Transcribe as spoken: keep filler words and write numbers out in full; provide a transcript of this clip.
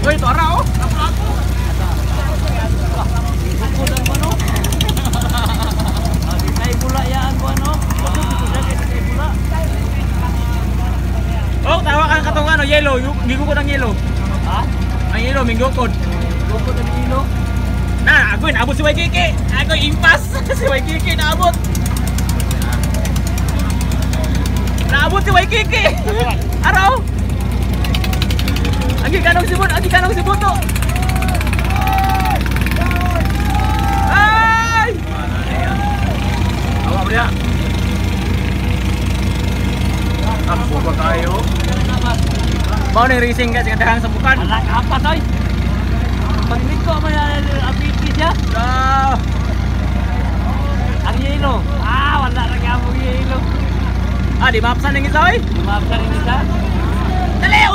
Uy, ito ara oh. Lapu-lapu. Bukudan mo no. Lagi kay pula yan ko ano. Kay pula. Oh, tawa ka katong ano, yellow, gigo ko ng yellow. Ha? Ang yellow minggo ko. Bukod ang ilo. Na, ako naabot si Waikiki. Ako impas si Waikiki naabot. Naabot si Waikiki. Araw. Agi kanong sibut, agi kanong sibut to. Ay! Awa bria. Tampo ba kayo? Mau ni racing guys dengan dahang sebukan. Anak apa toy? Pagliko mo yan ang pipi siya. Dah. Ang yelo. Ah, wala na nga mo yelo. Ah, di mapsan ng isa oy. Lumapsan ni isa. Dali,